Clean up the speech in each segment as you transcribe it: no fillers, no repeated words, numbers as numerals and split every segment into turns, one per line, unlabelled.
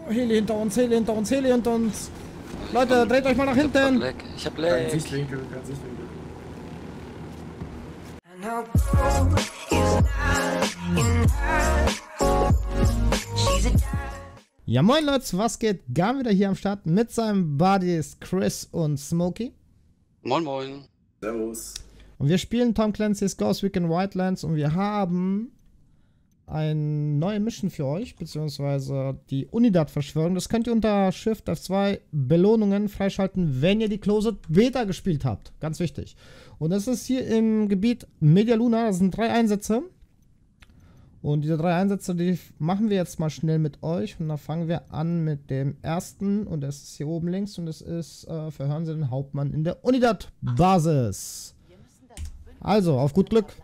Heli hinter uns, Heli hinter uns, Heli hinter uns. Leute, dreht euch mal nach hinten.
Ich hab
Kein
Lag.
Sichtwinkel, kein Sichtwinkel.
Ja moin Leute, was geht? Gar wieder hier am Start mit seinen Buddies Chris und Smokey.
Moin moin.
Servus.
Und wir spielen Tom Clancy's Ghost Recon Wildlands und wir haben eine neue Mission für euch, beziehungsweise die Unidad-Verschwörung. Das könnt ihr unter Shift F2 Belohnungen freischalten, wenn ihr die Closed Beta gespielt habt. Ganz wichtig. Und das ist hier im Gebiet Media Luna. Das sind 3 Einsätze. Und diese 3 Einsätze, die machen wir jetzt mal schnell mit euch. Und da fangen wir an mit dem ersten. Und das ist hier oben links. Und das ist, verhören Sie den Hauptmann in der Unidad-Basis. Also, auf gut Glück.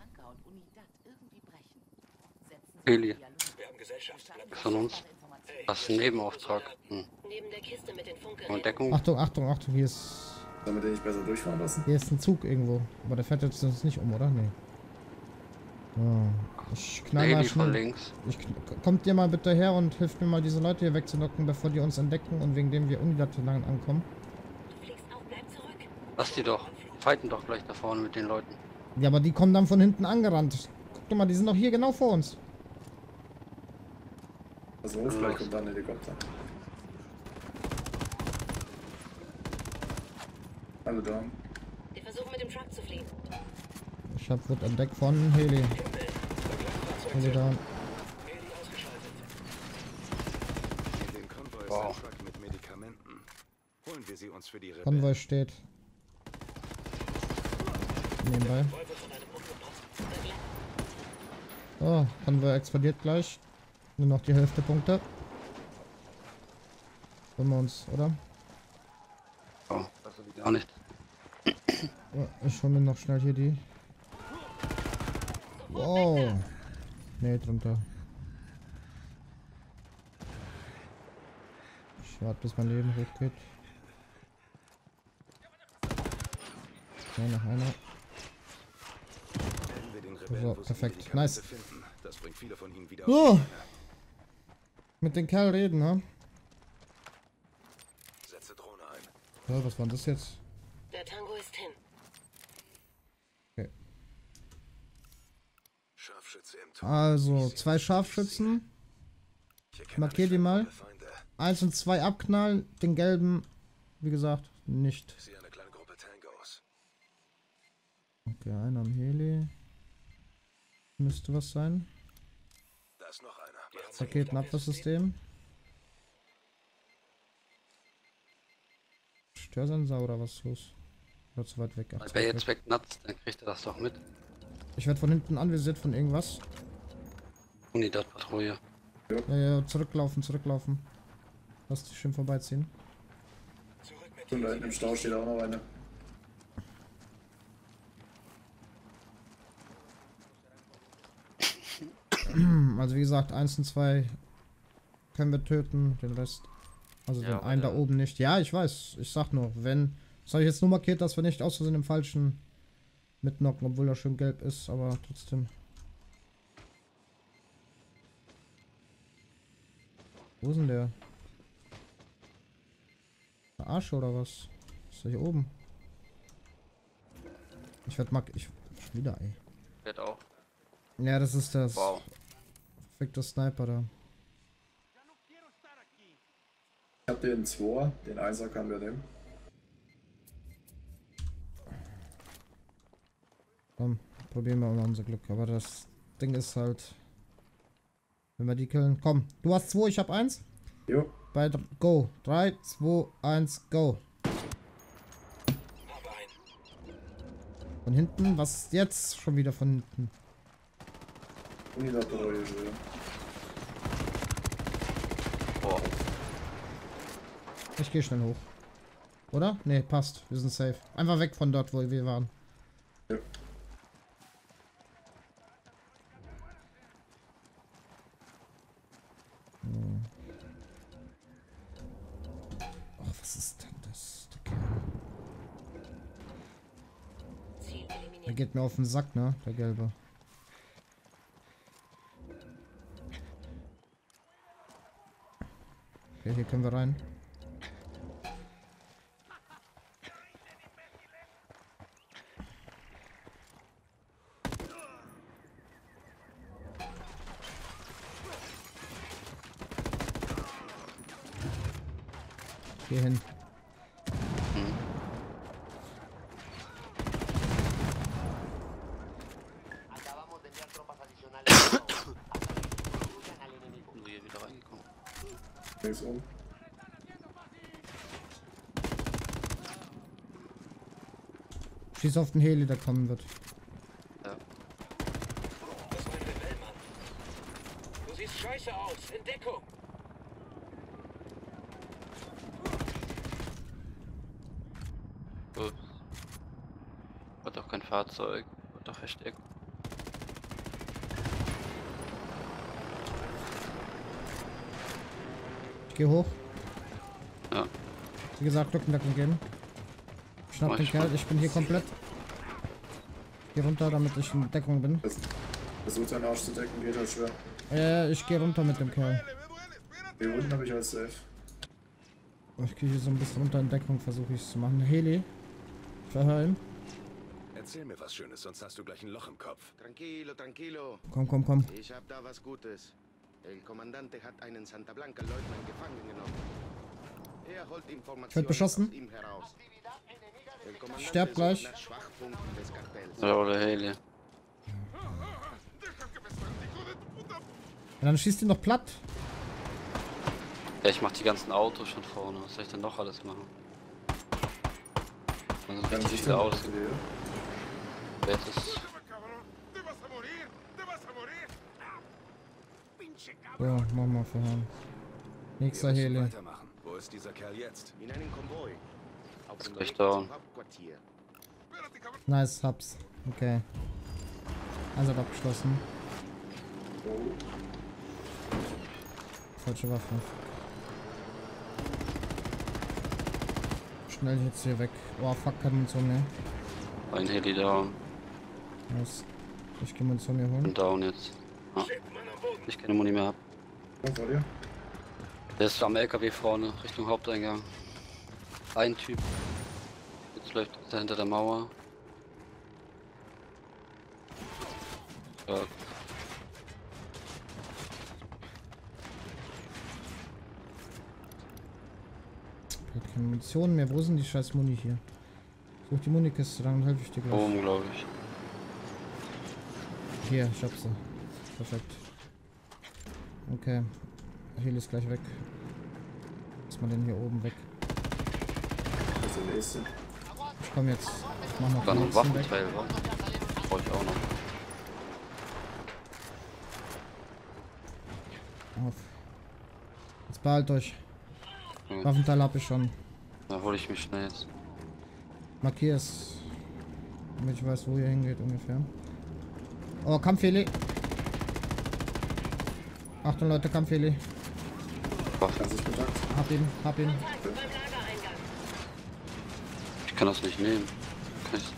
Heli. Ist von uns. Das ist ein Nebenauftrag.
Neben der Kiste mit den
Und Deckung.
Achtung, Achtung, Achtung. Hier ist,
Sollen wir den nicht besser durchfahren lassen?
hier ist ein Zug irgendwo. Aber der fährt jetzt uns nicht um, oder? Nee. Ja. Ich knall mal
Heli von
schnell.
links.
Kommt ihr mal bitte her und hilft mir mal, diese Leute hier wegzulocken, bevor die uns entdecken und wegen dem wir Unidad lang ankommen.
Du fliegst auf, bleib zurück.
Lass die doch. Fighten doch gleich da vorne mit den Leuten.
Ja, aber die kommen dann von hinten angerannt. Guck doch mal, die sind doch hier genau vor uns.
Also auf, gleich kommt da ein Helikopter. Alle da.
Wir versuchen mit dem Truck zu fliehen.
Ich hab wurde entdeckt von Heli. Heli da.
Den Konvoi ist
Wow.
ein Truck mit Medikamenten. Holen wir sie uns für die Rebellen.
Konvoi steht. Nebenbei. Oh, Konvoi explodiert gleich. Nur noch die Hälfte Punkte. Wollen wir uns, oder?
Oh, das ist gar nicht.
Ja, ich hol mir noch schnell hier die. Wow. Nee, drunter. Ich warte, bis mein Leben hochgeht. Ja, noch einer.
Wenn wir den Rebellen,
So,
wo sie
perfekt.
Medikamente
Nice.
finden, das bringt viele von ihnen wieder
So.
auf die Beine.
Mit den Kerl reden, ne?
Setze Drohne ein.
Ja, was war das jetzt?
Der Tango ist hin.
Okay.
Scharfschütze im Tor.
Also, 2 Scharfschützen.
Ich erkenne
Ich markiere die mal.
alle Feinde.
1 und 2 abknallen. Den gelben, wie gesagt, nicht.
Ich sehe eine kleine Gruppe Tangos.
Okay, einer am Heli. Müsste was sein.
Da ist noch einer.
Raketenabwehrsystem. Störsensor oder was ist los? Oder zu weit weg? Ach, zu
Wer
weit
jetzt
weg.
wegnatzt, dann kriegt er das doch mit.
Ich werde von hinten anvisiert von irgendwas.
Unidad-Patrouille.
Ja, ja, zurücklaufen, zurücklaufen. Lass dich schön vorbeiziehen.
Und da hinten im Stau steht auch noch eine.
Also wie gesagt, 1 und 2 können wir töten, den Rest. Also
Ja,
den einen da oben nicht. Ja, ich weiß. Ich sag nur, wenn. Das habe ich jetzt nur markiert, dass wir nicht aus Versehen im falschen mitnocken, obwohl er schön gelb ist, aber trotzdem. Wo ist denn der? Der Arsch oder was? Ist er hier oben? Ich werd mal. Ich. Schon wieder, ey.
Wird auch.
Ja, das ist das.
Wow.
Perfekte Sniper da.
Ich hab den 2, den 1er kann wir nehmen.
Komm, probieren wir mal unser Glück. Aber das Ding ist halt. Wenn wir die killen. Komm, du hast 2, ich hab 1.
Jo.
Bei Go. 3, 2, 1, Go. Von hinten? Was ist jetzt schon wieder von hinten?
Unidad-Patrouille schon wieder.
Boah.
Ich gehe schnell hoch. Oder? Ne, passt. Wir sind safe. Einfach weg von dort, wo wir waren.
Ja.
Ach, was ist denn das? Der Kerl.
Ziel
Der
eliminiert.
geht mir auf den Sack, ne? Der gelbe. Okay, hier können wir rein. Geh hin.
Sind wir hier wieder reingekommen?
Links oben.
Schieß auf den Heli, der kommen wird.
Ja.
Das ist ein Rebellmann. Du siehst scheiße aus. In Deckung.
Ups. Hat doch kein Fahrzeug. Wird doch versteckt.
Ich geh hoch.
Ja.
Wie gesagt, Rückendeckung geben. Schnapp
Mach
den
ich
Kerl,
mal.
ich bin hier komplett. Geh runter, damit ich in Deckung bin.
Versucht seinen Arsch zu decken, geht halt schwer.
Ich geh runter mit dem Kerl.
Hier unten habe ich als safe.
Ich gehe hier so ein bisschen runter in Deckung, versuche ich es zu machen. Heli. Verhör ihn.
Erzähl mir was Schönes, sonst hast du gleich ein Loch im Kopf.
Tranquilo, tranquilo.
Komm, komm, komm.
Ich hab da was Gutes. El Kommandante hat einen Santa Blanca Leutnant gefangen genommen. Er holt Informationen
Wird beschossen.
aus ihm heraus. El Kommandante
Sterb gleich.
sucht nach Schwachpunkten des Kartells.
Ja, oder Heli.
Ja, dann schießt ihn doch platt.
Ja, ich mach die ganzen Autos schon vorne. Was soll ich denn noch alles machen? Da sind
Kann
richtig
sich
viele Autos.
hier.
Wer ist
So, machen wir verhören. Nächster
Wir müssen
Heli.
weitermachen. Wo ist dieser Kerl jetzt?
In einem Konvoi. Auf dem
gleich
Weg
down.
zum Hauptquartier.
Nice, hab's. Okay. Eins hat abgeschlossen.
Oh,
Falsche Waffe. Schnell jetzt hier weg. Oh fuck, keine Munition mehr.
ein Heli down?
Nice. Ich geh Munition hier holen.
Und down jetzt. Ah. Ich keine Muni mehr hab.
komm vor dir.
Der ist am LKW vorne, Richtung Haupteingang. Ein Typ. Jetzt läuft er hinter der Mauer. Ja.
Ich hab keine Munition mehr. Wo sind die scheiß Muni hier? Such die Munikiste, dann helfe ich dir gleich.
Oben, glaube ich.
Hier, ich hab sie. Perfekt. Okay. Heli ist gleich weg. Lass mal den hier oben weg.
Das ist der nächste.
Ich komm jetzt. Ich mach noch
War
den
noch ein
nächsten weg.
Waffenteil, wa? Brauche ich auch noch.
Auf. Jetzt behalt euch.
Ja.
Waffenteil hab ich schon.
Da hole ich mich schnell jetzt.
Markier es. Damit ich weiß, wo ihr hingeht ungefähr. Oh, Kampfheli. Achtung Leute, Kampfheli.
Waffe.
Kann sich Kontakt.
Hab ihn, hab ihn.
Kontakt beim Lagereingang.
Ich kann das nicht nehmen. Kann ich,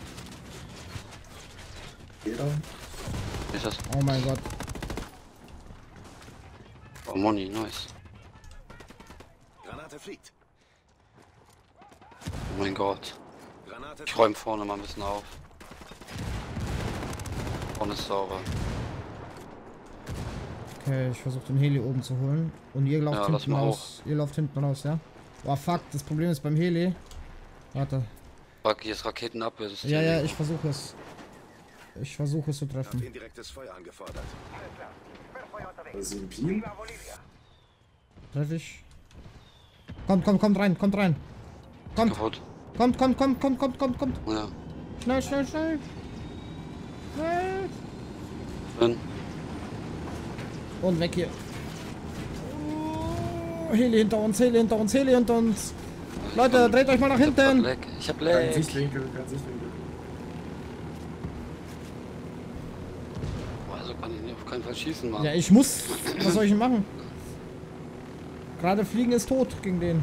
Jeder.
ist das?
Oh mein Gott.
Oh, Money, nice.
Granate fliegt.
Oh mein Gott.
Granate
Ich räume vorne mal ein bisschen auf. Vorne ist sauber.
Okay, ich versuche den Heli oben zu holen. Und ihr lauft
Ja, lass
hinten
mal
raus. Ihr lauft hinten raus, ja? Oh fuck, das Problem ist beim Heli. Warte.
Fuck, hier ist Raketenabwehrsystem.
Ja, ja, ich versuche es. Ich versuche es zu
Hab
treffen.
indirektes Feuer angefordert.
Das ist ein Pin.
Treff ich. Kommt rein, kommt rein. Kommt,
Kaputt.
kommt.
Ja.
Schnell. Schnell.
Drin.
Und weg hier. Oh, Heli hinter uns. Leute, dreht euch mal nach
Ich hab
hinten.
Leck. Ich hab
Kein
Leck.
Sichtwinkel, kein Sichtwinkel.
Also kann ich auf keinen Fall schießen, Mann.
Ja, ich muss. Was soll ich denn machen? Gerade fliegen ist tot gegen den.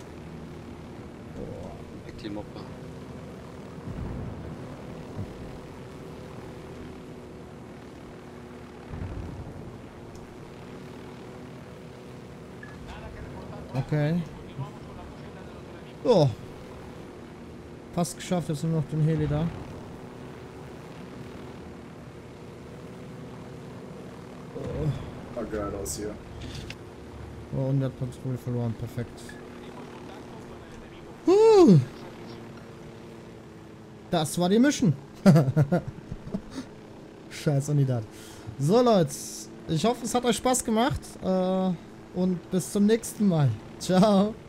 Weg die Moppe.
Okay. Oh. Fast geschafft, jetzt nur noch den Heli da.
Sah geil aus hier.
Oh, und der hat Patrouille verloren. Perfekt. Das war die Mission. Scheiß Unidad. So, Leute. Ich hoffe, es hat euch Spaß gemacht. Und bis zum nächsten Mal. Ciao.